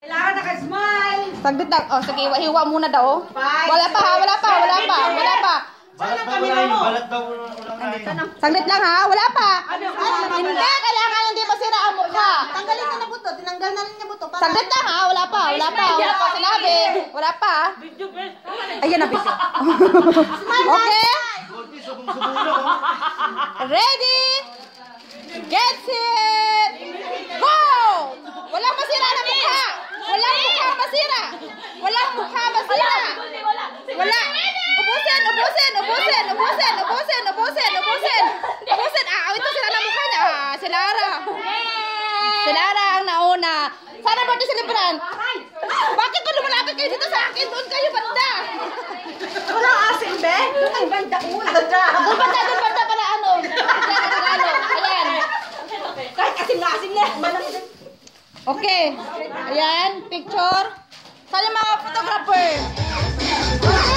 Kailangan naka-smile. Saglit lang. Oh, sige, hiwa muna daw. Wala pa. Balat daw ulang, balat daw ulang. Saglit lang ha, wala pa. Hindi, kailangan hindi masira ang mukha. Tanggalin na na buto, tinanggal na rin niya buto. Saglit lang ha, wala pa sinabi. Wala pa. Ayan na video. Okay? Ready? Get set! Go! Walang masira na mukha! Walang mukha masira! Walang mukha masira! Wala! Ubusin! Ah, ito sila na mukha niya. Ah, si Lara. Si Lara ang nauna. Sana birthday celebran. Bakit pa lumalapit kayo dito sa akin? Doon kayo banda. Walang asin, be? Doon ang banda ko. Doon banda para ano? Ayan. Kahit asin na. Okay. Ayan, picture. Saan yung mga photographer? Okay.